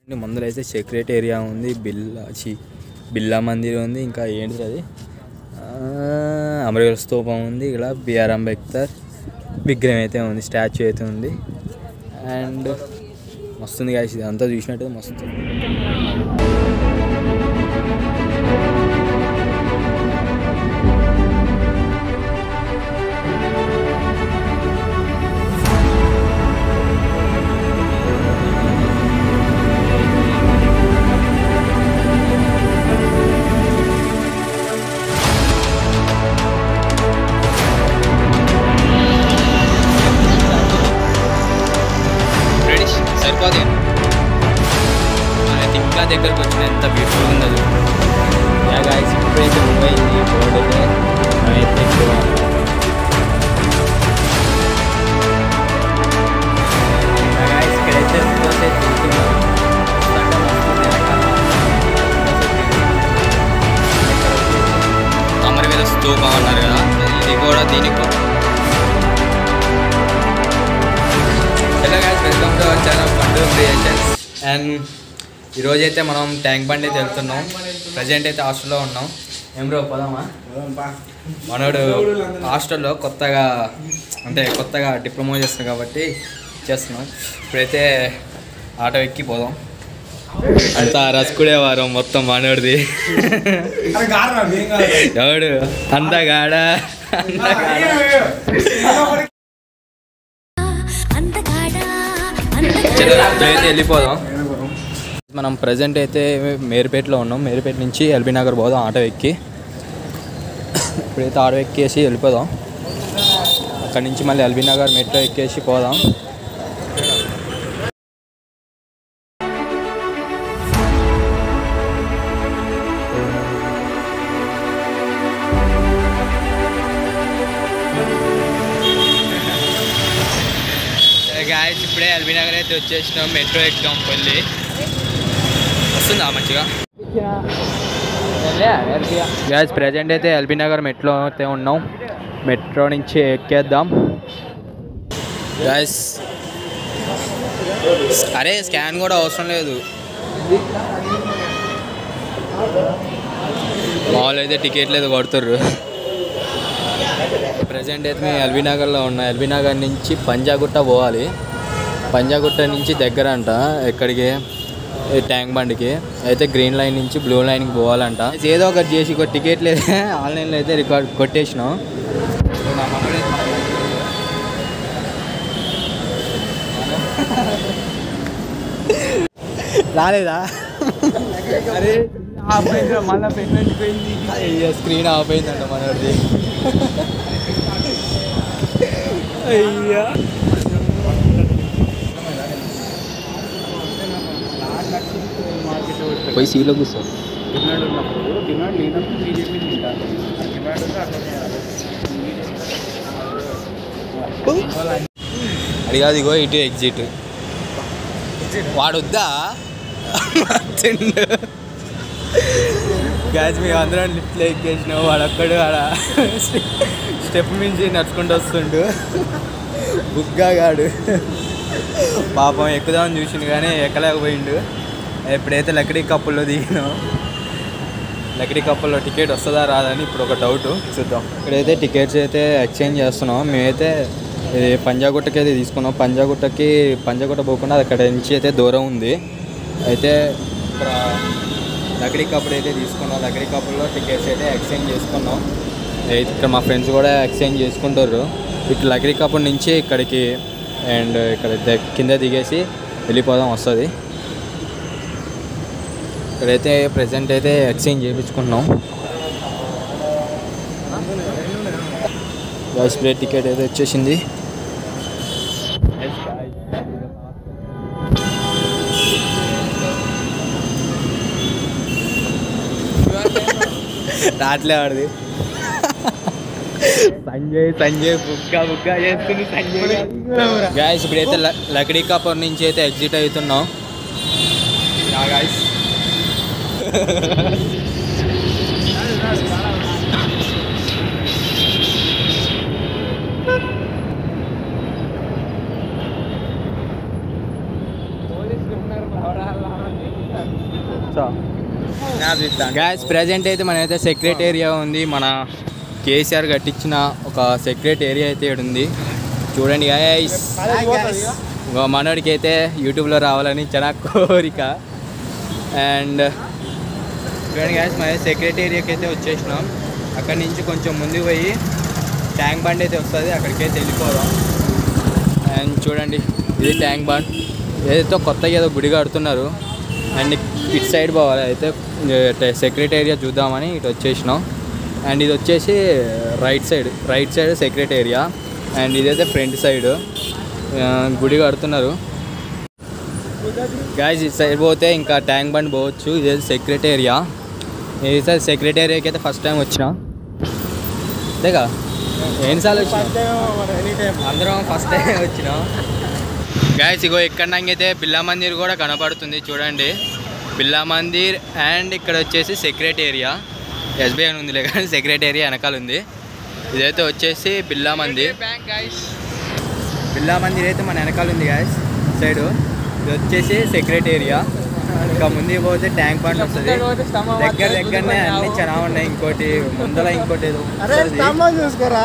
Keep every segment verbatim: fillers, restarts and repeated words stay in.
ముందర అయితే సెక్రటేరియా ఉంది, బిల్లా చి బిర్లా మందిర్ ఉంది, ఇంకా ఏంటిది అది అమరవీర స్తూపం ఉంది, ఇక్కడ బిఆర్ అంబేద్కర్ విగ్రహం అయితే ఉంది, స్టాచ్యూ అయితే ఉంది. అండ్ మస్తుంది గాయస్, ఇది అంతా చూసినట్టు మస్తు. ఇంకా దగ్గరకు వచ్చిన ఎంత బ్యూటిఫుల్ ఉందో యా గాయస్. ఇప్పుడైతే మూవ్ అయింది బోర్డు అయితే అయితే ఎక్కువ ఇక్కడైతే అమరవీర స్తూపం అన్నారు కదా, ఇది కూడా దీనికి. Hello guys, welcome to our channel Pandu creations. And ఈరోజైతే మనం ట్యాంక్ బండ్ అయితే వెళ్తున్నాం. ప్రజెంట్ అయితే హాస్టల్లో ఉన్నాం. ఏం రో పోదామా? మనోడు హాస్టల్లో కొత్తగా అంటే కొత్తగా డిప్లొమా చేస్తున్నాం కాబట్టి చేస్తున్నాం. ఇప్పుడైతే ఆటో ఎక్కి పోదాం. అంతా రసుకుడేవారం మొత్తం మనోడిది. ఎవడు అంతగాడా ఇప్పుడైతే వెళ్ళిపోదాం. మనం ప్రజెంట్ అయితే మేరుపేటలో ఉన్నాం. మేరుపేట నుంచి ఎల్బీ నగర్ పోదాం ఆటో ఎక్కి. ఇప్పుడైతే ఆటో ఎక్కేసి వెళ్ళిపోదాం. అక్కడి నుంచి మళ్ళీ ఎల్బీ నగర్ మెట్రో ఎక్కేసి పోదాం. గాయస్ ఇప్పుడే ఎల్బీ నగర్ అయితే వచ్చేసినాం. మెట్రో ఎక్కాం. పల్లి వస్తుందా మంచిగా? గాయస్ ప్రజెంట్ అయితే ఎల్బీ నగర్ మెట్రో అయితే ఉన్నాం. మెట్రో నుంచి ఎక్కేద్దాం గాయస్. అరే స్కాన్ కూడా అవసరం లేదు, మామూలు అయితే టికెట్లు అయితే కొడుతుర్రు. ప్రజెంట్ అయితే మేము ఎల్బీ నగర్లో ఉన్నాం. ఎల్బీ నగర్ నుంచి పంజాగుట్ట పోవాలి. పంజాగుట్ట నుంచి దగ్గర అంట ఎక్కడికి, ట్యాంక్ బండ్కి. అయితే గ్రీన్ లైన్ నుంచి బ్లూ లైన్కి పోవాలంట. ఏదో ఒకటి చేసి ఒక టికెట్ లేదు, ఆన్లైన్లో అయితే రికార్డ్ కొట్టేసినాం. రాలేదా? అరే మళ్ళీ పేమెంట్ పోయింది, స్క్రీన్ ఆఫ్ అయిందంట మనది. అయ్యా పోయి సీలో కూర్చో. డిమాండ్ ఉన్నప్పుడు డిమాండ్ లేనప్పుడు బీజేపీ తింటారు. డిమాండ్ ఉంటే అది కాదు. ఇగో ఇటు ఎగ్జిట్. వాడు వద్దా తిండు గ్యాస్. మేము అందరం లిఫ్ట్లో ఎక్కేసినాం. వాడు అక్కడ ఆడ స్టెప్ మించి నడుచుకుంటూ వస్తుండు బుగ్గాగాడు. పాపం ఎక్కుదామని చూసిండు కానీ ఎక్కలేకపోయిండు. ఎప్పుడైతే లక్కడీ కప్పుల్లో దిగినాం, లక్కడీ కప్పుల్లో టికెట్ వస్తుందా రాదని ఇప్పుడు ఒక డౌట్. చూద్దాం. ఇక్కడైతే టికెట్స్ అయితే ఎక్స్చేంజ్ చేస్తున్నాం. మేమైతే ఇది పంజాగుట్టకి అయితే తీసుకున్నాం. పంజాగుట్టకి పంజాగుట్ట పోకుండా అక్కడ నుంచి అయితే దూరం ఉంది. అయితే ఇక్కడ లక్కడీ కప్పులు అయితే తీసుకున్నాం. లక్కడీ కప్పుల్లో టికెట్స్ అయితే ఎక్స్చేంజ్ చేసుకున్నాం. ఇక్కడ మా ఫ్రెండ్స్ కూడా ఎక్స్చేంజ్ చేసుకుంటారు. ఇటు లక్కడీ కప్పుల నుంచి ఇక్కడికి అండ్ ఇక్కడ కింద దిగేసి వెళ్ళిపోదాం వస్తుంది. ఇక్కడైతే ప్రజెంట్ అయితే ఎక్స్చేంజ్ చేయించుకుంటున్నాం. బస్ ప్లేట్ టికెట్ అయితే వచ్చేసింది. రాట్లే వాడిది సంజయ్ సంజయ్ బుక్కా బుక్కా చేసుకుని సంజయ్. గాయస్ ఇప్పుడైతే లక్కడీ కపూర్ నుంచి అయితే ఎగ్జిట్ అవుతున్నాం. గాయస్ పోలీసులు ఉన్నారు. గ్యాస్ ప్రజెంట్ అయితే మనైతే సెక్రటేరియా ఉంది. మన కేసీఆర్ కట్టించిన ఒక సెక్రటేరియా అయితే ఇక్కడ ఉంది. చూడండి గాయస్, మనోడికి అయితే యూట్యూబ్లో రావాలని చాలా కోరిక. అండ్ చూడండి గాయస్, మన సెక్రటేరియాకి అయితే వచ్చేసినాం. అక్కడి నుంచి కొంచెం ముందుకు పోయి ట్యాంక్ బండ్ అయితే వస్తుంది, అక్కడికైతే వెళ్ళిపోదాం. అండ్ చూడండి, ఇది ట్యాంక్ బండ్. ఏదైతే కొత్తగా ఏదో గుడి కడుతున్నారు. అండ్ ఇటు సైడ్ పోవాలి అయితే సెక్రటేరియా చూద్దామని ఇటు వచ్చేసినాం. అండ్ ఇది వచ్చేసి right side right side secretariat. And ఇదైతే ఫ్రంట్ సైడ్ గుడి కడుతున్నారు. గాయస్ ఇటు సైడ్ పోతే ఇంకా ట్యాంక్ బండ్ పోవచ్చు. ఇదైతే సెక్రటేరియా. ఇదైతే సెక్రటేరియాకి అయితే ఫస్ట్ టైం వచ్చినా, అంతేగా ఎన్నిసార్లు వచ్చినా? అందరం ఫస్ట్ టైం వచ్చినాం. గాయస్ ఇగో ఇక్కడ అయితే బిర్లా మందిర్ కూడా కనపడుతుంది. చూడండి, బిర్లా మందిర్. అండ్ ఇక్కడ వచ్చేసి సెక్రటేరియా, ఎస్బీఐ అని ఉందిలే కానీ సెక్రటేరియా వెనకాల ఉంది. ఇదైతే వచ్చేసి బిర్లా మందిర్. బిర్లా మందిర్ అయితే మన వెనకాల ఉంది గాయస్ సైడు. ఇది వచ్చేసి సెక్రటేరియా. ఇంకా ముందుకు పోతే ట్యాంక్ బండ్ వస్తుంది. దగ్గర దగ్గరనే అన్ని చాలా ఉన్నాయి. ఇంకోటి ముందర ఇంకోటి ఏదో చూసుకోరా,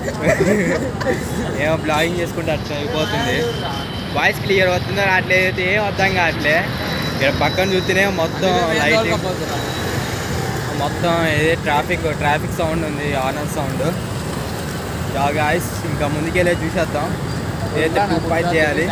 ఏమో బ్లాగింగ్ చేసుకుంటే అట్లా అయిపోతుంది. వాయిస్ క్లియర్ అవుతుందో రావట్లేదు, ఏం అర్థం కావట్లే. ఇక్కడ పక్కన చూస్తేనే మొత్తం లైటింగ్, మొత్తం ఏదే ట్రాఫిక్ ట్రాఫిక్ సౌండ్ ఉంది, హార్న్ సౌండ్. గాయ్స్ ఇంకా ముందుకెళ్ళే చూసేద్దాం. ఏదైతే టూ ఫైవ్ చేయాలి.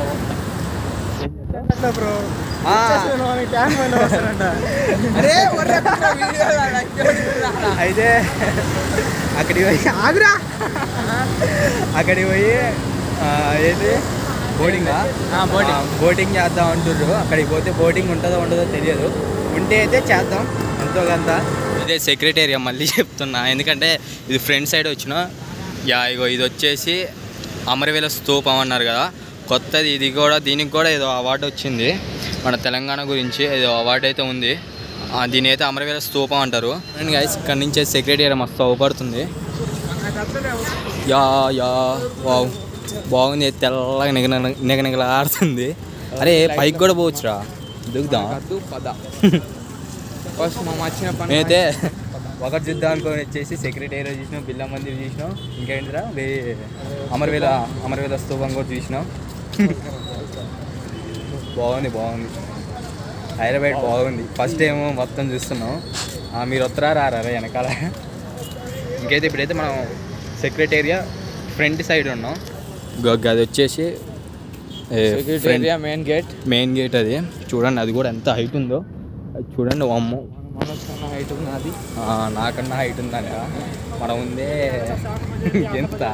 అయితే అక్కడికి పోయి ఆగురా అక్కడికి పోయి ఏది బోటింగా బోటింగ్ చేద్దాం అంటుర్రు. అక్కడికి పోతే బోటింగ్ ఉంటుందో ఉండదో తెలియదు. ఉంటే అయితే చేద్దాం ఎంతో కొంత. ఇదే సెక్రటేరియా మళ్ళీ చెప్తున్నా, ఎందుకంటే ఇది ఫ్రంట్ సైడ్ వచ్చిన. యా ఇగో ఇది వచ్చేసి అమరవీల స్తూపం అన్నారు కదా, కొత్తది. ఇది కూడా దీనికి కూడా ఏదో అవార్డు వచ్చింది మన తెలంగాణ గురించి, ఏదో అవార్డు అయితే ఉంది. దీని అయితే అమరవీల స్తూపం అంటారు. అండ్ గైస్ ఇక్కడ నుంచి సెక్రటేరియా మస్తు అవపడుతుంది. యా యా వావ్ బాగుంది, తెల్లగా నిగ నిగ నిగలాడుతుంది. అరే పైకి కూడా పోవచ్చురా, దిగుదాం. నేనైతే ఒకటి చూద్దాం అనుకొని వచ్చేసి సెక్రటేరియా చూసినాం, బిర్లా మందిర్ చూసినాం, ఇంకేంటిరా అమరవీల అమరవీల స్తూపం కూడా చూసినాం. బాగుంది బాగుంది హైదరాబాద్ బాగుంది. ఫస్ట్ ఏమో మొత్తం చూస్తున్నాం. మీరు వస్తారా రారా వెనకాల. ఇంకైతే ఇప్పుడైతే మనం సెక్రటేరియా ఫ్రంట్ సైడ్ ఉన్నాం. అది వచ్చేసి secretariat main gate main gate అది చూడండి. అది కూడా ఎంత హైట్ ఉందో అది చూడండి. అమ్మో మనకన్నా హైట్ ఉన్నది, నాకన్నా హైట్ ఉందని మనం ఉందే ఎంత.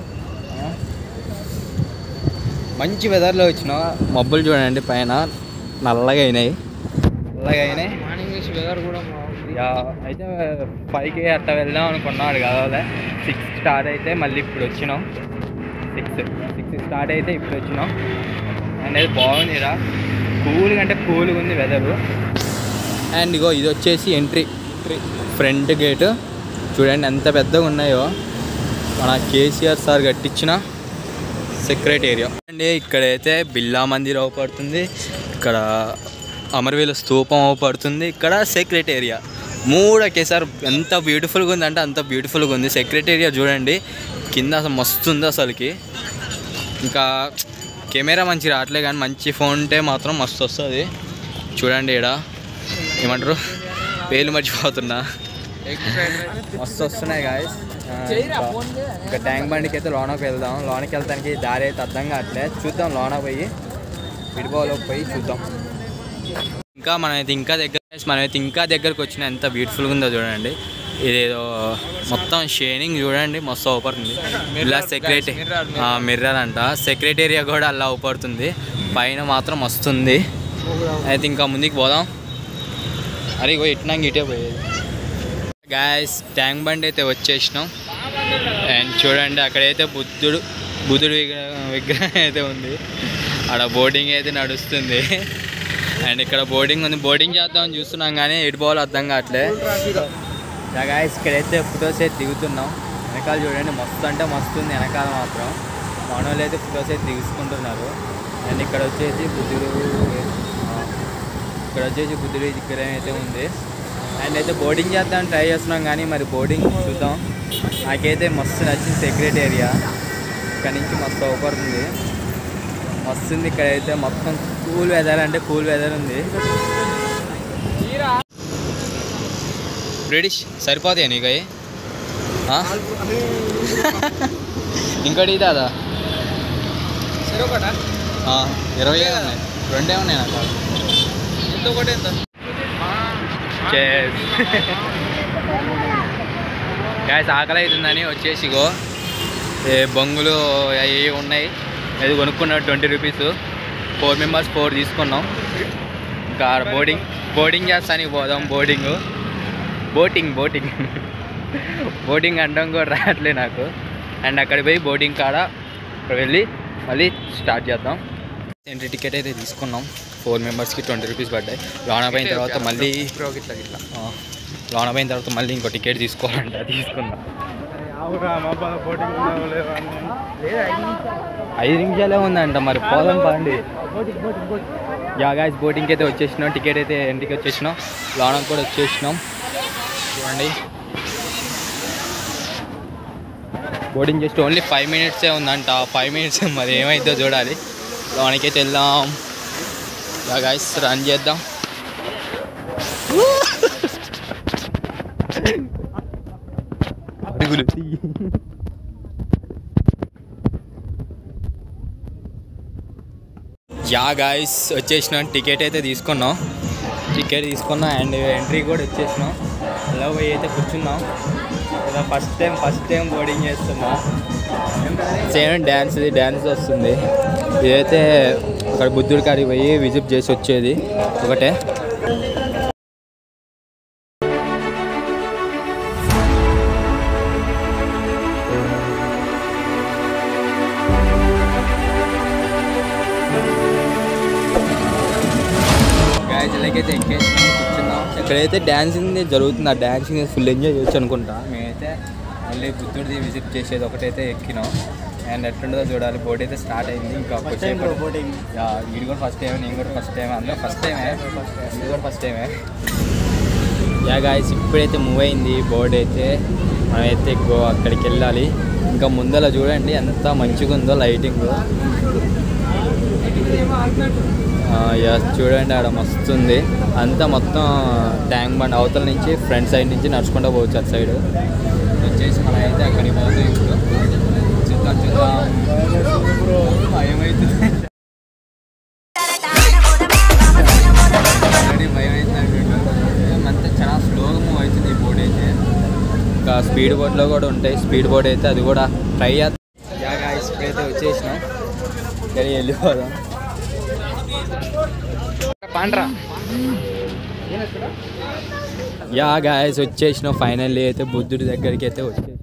మంచి వెదర్లో వచ్చిన మబ్బులు చూడండి, పైన నల్లగా అయినాయి నల్లగా అయినాయి వెదర్ కూడా. అయితే పైకి అట్లా వెళ్దాం అనుకున్నాడు కదా, సిక్స్ స్టార్ట్ అయితే మళ్ళీ ఇప్పుడు వచ్చినాం. సిక్స్ సిక్స్ స్టార్ట్ అయితే ఇప్పుడు వచ్చినాం. అండ్ అది బాగుంది రా, కూల్గా అంటే కూల్గా ఉంది వెదరు. అండ్ ఇగో ఇది వచ్చేసి ఎంట్రీ ఫ్రంట్ గేటు. చూడండి ఎంత పెద్దగా ఉన్నాయో. మన కేసీఆర్ సార్ కట్టించిన సెక్రటేరియా అండి. ఇక్కడైతే బిర్లా మందిర్ అవపడుతుంది, ఇక్కడ అమరవీల స్తూపం అవపడుతుంది, ఇక్కడ సెక్రటేరియా. మూడు ఒకేసారి ఎంత బ్యూటిఫుల్గా ఉంది అంటే అంత బ్యూటిఫుల్గా ఉంది. సెక్రటేరియా చూడండి కింద అసలు మస్తు ఉంది అసలుకి. ఇంకా కెమెరా మంచి రావట్లే కానీ మంచి ఫోన్ ఉంటే మాత్రం మస్తు వస్తుంది. చూడండి ఇక్కడ ఏమంటారు పేర్లు మర్చిపోతున్నా, మస్తు వస్తున్నాయి గాయస్. ఇంకా ట్యాంక్ బండికి అయితే లోనకి వెళ్దాం. లోనకి వెళ్తానికి దారి అయితే అర్థం కావట్లే. చూద్దాం లోన పోయి విడిపోలోకి పోయి చూద్దాం. ఇంకా మనమైతే ఇంకా దగ్గర మనమైతే ఇంకా దగ్గరకు వచ్చిన ఎంత బ్యూటిఫుల్గా ఉందో చూడండి. ఇదేదో మొత్తం షేనింగ్ చూడండి మస్తు అవపడుతుంది. ఇలా సెక్రటరీ మిర్రర్ అంట, సెక్రటేరియా కూడా అలా అవపడుతుంది. పైన మాత్రం వస్తుంది. అయితే ఇంకా ముందుకు పోదాం. అరే ఇగో ఇట్నాక ఇటే పోయేది. గాయస్ ట్యాంక్ బండ్ అయితే వచ్చేసినాం. అండ్ చూడండి అక్కడైతే బుద్ధుడు బుద్ధుడు విగ్రహం అయితే ఉంది. అక్కడ బోటింగ్ అయితే నడుస్తుంది. అండ్ ఇక్కడ బోటింగ్ ఉంది, బోటింగ్ చేద్దామని చూస్తున్నాం కానీ ఎటు పోవాలో అర్థం కావట్లే. గాయస్ ఇక్కడైతే ఫొటోస్ అయితే దిగుతున్నాం. వెనకాల చూడండి మస్తు అంటే మస్తు ఉంది వెనకాల మాత్రం. మనోళ్ళు అయితే ఫొటోస్ అయితే దిగుకుంటున్నారు. అండ్ ఇక్కడ వచ్చేసి బుద్ధుడు ఇక్కడ వచ్చేసి బుద్ధుడి విగ్రహం అయితే ఉంది. అండ్ అయితే బోటింగ్ చేద్దాం ట్రై చేస్తున్నాం కానీ మరి బోటింగ్ చూద్దాం. నాకైతే మస్తు నచ్చింది సెక్రెట్ ఏరియా. ఇక్కడ నుంచి మస్తు అవపడుతుంది, మస్తు ఉంది. ఇక్కడైతే మొత్తం కూల్ వెదర్ అంటే కూల్ వెదర్ ఉంది. బ్రిటిష్ సరిపోతాయా నీకు అవి? ఇంకోటి దాదా ఇరవై ఉన్నాయి, రెండే ఉన్నాయి నాకు. ఎంత ఒకటి ఎంత గ్యాస్ ఆకలి అవుతుందని వచ్చేసి గో ఏ బొంగులు అవి ఉన్నాయి. అది కొనుక్కున్నాడు twenty rupees. Four members four తీసుకున్నాం. ఇంకా బోటింగ్ బోటింగ్ చేస్తానికి పోదాం. బోటింగ్ బోటింగ్ బోటింగ్ బోటింగ్ అంటాం కూడా రావట్లే నాకు. అండ్ అక్కడికి పోయి బోటింగ్ కాడ వెళ్ళి మళ్ళీ స్టార్ట్ చేద్దాం. ఎంట్రీ టికెట్ అయితే తీసుకున్నాం. ఫోర్ మెంబర్స్కి ట్వంటీ రూపీస్ పడ్డాయి. లోన పోయిన తర్వాత మళ్ళీ లోన పోయిన తర్వాత మళ్ళీ ఇంకో టికెట్ తీసుకోవాలంట, తీసుకుందాం. ఐదు నిమిషాలే ఉందంట, మరి పోదాం పండి. యా గాయ్స్ బోటింగ్కి అయితే వచ్చేసినాం. టికెట్ అయితే ఎంట్రీకి వచ్చేసినాం. లోనకి కూడా వచ్చేసినాం. చూడండి బోటింగ్ జస్ట్ ఓన్లీ ఫైవ్ మినిట్సే ఉందంట. ఫైవ్ మినిట్స్ మరి ఏమైందో చూడాలి. లోనకైతే వెళ్దాం. యా గాయ్స్ రన్ చేద్దాం. యా గాయ్స్ వచ్చేసినాం. టికెట్ అయితే తీసుకున్నాం. టికెట్ తీసుకున్నాం అండ్ ఎంట్రీ కూడా వచ్చేసినాం. అలా పోయి అయితే కూర్చున్నాం. ఇలా first time first time boarding చేస్తున్నా. సేమ్ డ్యాన్స్ డ్యాన్స్ వస్తుంది. ఇదైతే అక్కడ బుద్ధుడి కాడికి పోయి విజిట్ చేసి వచ్చేది ఒకటే. అయితే ఎక్కేసినాం, కూర్చున్నాం. ఇక్కడైతే డాన్సింగ్ జరుగుతుంది. ఆ డాన్సింగ్ ఫుల్ ఎంజాయ్ చేయొచ్చు అనుకుంటా. మేమైతే మళ్ళీ బుద్ధుడిది విజిట్ చేసేది ఒకటైతే ఎక్కినాం. అండ్ ఎట్లుంటుందో చూడాలి. బోట్ అయితే స్టార్ట్ అయింది. ఇంకా బోటింగ్ వీడు కూడా ఫస్ట్ టైం, నేను కూడా ఫస్ట్ టైం, అందరూ ఫస్ట్ టైమే, ఇది కూడా ఫస్ట్ టైమే. యా గాయ్స్ ఇప్పుడైతే మూవ్ అయింది బోట్ అయితే. మనమైతే గో అక్కడికి వెళ్ళాలి. ఇంకా ముందర చూడండి ఎంత మంచిగా ఉందో లైటింగ్. ఎస్ చూడండి ఆడ మస్తుంది. అంతా మొత్తం ట్యాంక్ బండ్ అవతల నుంచి ఫ్రంట్ సైడ్ నుంచి నడుచుకుంటూ పోవచ్చు. అటు సైడ్ వచ్చేసి మనం అయితే అక్కడికి పోతాం. ఇప్పుడు చూద్దాం చూద్దాం భయమవుతుంది. ఆల్రెడీ భయం అవుతుంది. అంతా చాలా స్లోగా మూవ్ అవుతుంది ఈ బోట్ అయితే. ఇంకా స్పీడ్ బోట్లో కూడా ఉంటాయి. స్పీడ్ బోట్ అయితే అది కూడా ట్రై చేస్తాం. యా గాయ్స్ ఇప్పుడైతే వచ్చేసినాం. ఇక్కడ వెళ్ళిపోదాం. పాండ్రా యా గాయ్స్ వచ్చేసినాం. ఫైనల్లీ అయితే బుద్ధుడి దగ్గరికి అయితే వచ్చేసి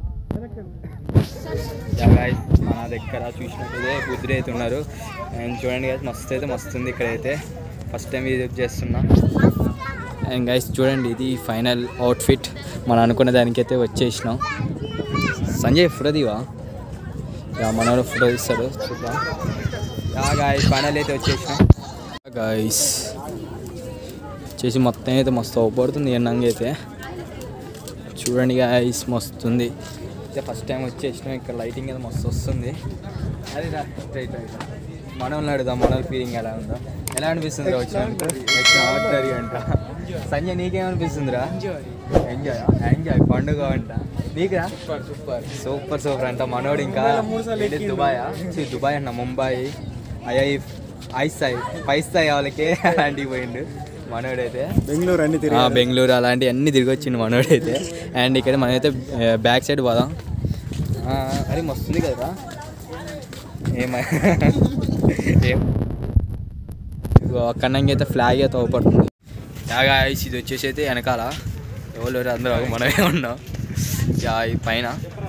యా గాయ్స్ మన దగ్గర చూసినట్టు బుద్ధుడు అయితే ఉన్నారు. అండ్ చూడండి గాయ్స్ మస్తు అయితే మస్తు ఉంది. ఇక్కడైతే ఫస్ట్ టైం విజిట్ చేస్తున్నా. అండ్ గాయ్స్ చూడండి ఇది ఫైనల్ అవుట్ఫిట్. మనం అనుకున్న దానికైతే వచ్చేసినాం. సంజయ్ ఫోటో దివా? యా మనోడు ఫోటో తీస్తాడు చూద్దాం. యా గాయ్స్ ఫైనల్ అయితే వచ్చేసినాం. గాయ్స్ చేసి మొత్తం అయితే మస్తు అవపడుతుంది ఎండంగా అయితే. చూడండి గాయ్స్ మస్తు ఉంది. అయితే ఫస్ట్ టైం వచ్చేసినాం. ఇక్కడ లైటింగ్ అయితే మస్తు వస్తుంది. అది స్ట్రైట్ రైట్ మనల్ని అడుగుదాం. మన ఫీలింగ్ ఎలా ఉందో, ఎలా అనిపిస్తుంది వచ్చినందుకు. ఆర్డినరీ అంట. సంజయ్ నీకేమనిపిస్తుందిరా? ఎంజాయ్ ఎంజాయ్ పండుగ అంట. నీకురా సూపర్ సూపర్ సూపర్ అంట. మనోడు ఇంకా దుబాయ్ దుబాయ్ అన్న ముంబై అయ్యా ఐ స్థాయి పై స్థాయి వాళ్ళకే అలాంటివి పోయిండు మనోడైతే. బెంగళూరు అన్ని తిరిగి బెంగళూరు అలాంటివి అన్నీ తిరిగి వచ్చిండు మనోడైతే. అండ్ ఇక్కడ మనమైతే బ్యాక్ సైడ్ పోదాం. అది మస్తుంది కదా. ఏమ ఏం అక్కడంగా అయితే ఫ్లాగ్ అయితే అవపడుతుంది. యాగా ఇది వచ్చేసి అయితే వెనకాల ఎవరు అందరూ మనమే ఉన్నాం. యా ఈ పైన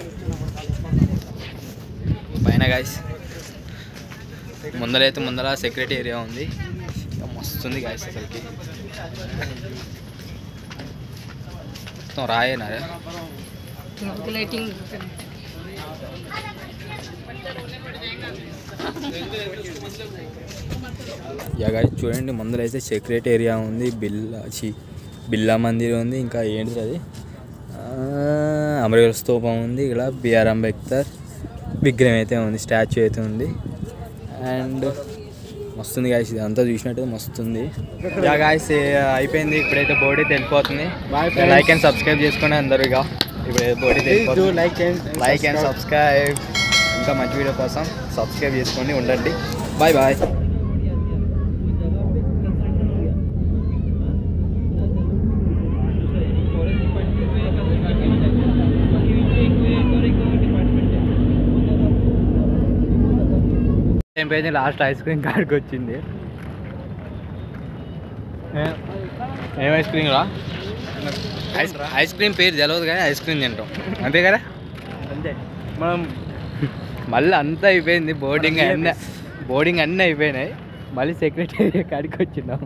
పైన గాయస్ ముందరైతే ముందర సెక్యూరిటీ ఏరియా ఉంది. మస్తుంది గాయస్ అసలుకి. మొత్తం రాయేనా యా చూడండి, ముందర అయితే సెక్రెట్ ఏరియా ఉంది, బిల్లా చి బిర్లా మందిర్ ఉంది, ఇంకా ఏంటిది అది అమరవీర స్తూపం ఉంది, ఇక్కడ బిఆర్ అంబేద్కర్ విగ్రహం అయితే ఉంది, స్టాచ్యూ అయితే ఉంది. అండ్ మస్తుంది గాయస్, ఇది అంతా చూసినట్టు మస్తుంది. యా గాయస్ అయిపోయింది, ఇప్పుడైతే బోర్డు అయితే వెళ్ళిపోతుంది. లైక్ అండ్ సబ్స్క్రైబ్ చేసుకోండి అందరూ. ఇక ఇప్పుడైతే బోర్డు అయితే వెళ్ళిపోతుంది. లైక్ అండ్ సబ్స్క్రైబ్, ఇంకా మంచి వీడియో కోసం సబ్స్క్రైబ్ చేసుకోండి. ఉండండి, బాయ్ బాయ్. అయిపోయింది, లాస్ట్ ఐస్ క్రీమ్ కాడికి వచ్చింది. ఏం ఐస్ క్రీమ్ రా? ఐస్ ఐస్ క్రీమ్ పేరు తెలియదు కానీ ఐస్ క్రీమ్ తింటాం అంతే కదా. అంతే మనం మళ్ళీ అంతా అయిపోయింది, బోర్డింగ్ అన్నీ బోర్డింగ్ అన్నీ అయిపోయినాయి. మళ్ళీ సెక్రటేరియా కాడికి వచ్చినాం.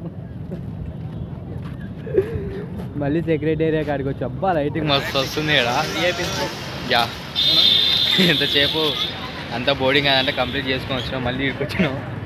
మళ్ళీ సెక్రటేరియా కాడికి వచ్చి అబ్బా లైటింగ్ మస్తు వస్తుంది ఇక్కడ. యా ఎంతసేపు అంతా బోర్డింగ్ అదంటే కంప్లీట్ చేసుకొని వచ్చినాం, మళ్ళీ ఇక్కడికి వచ్చినాం.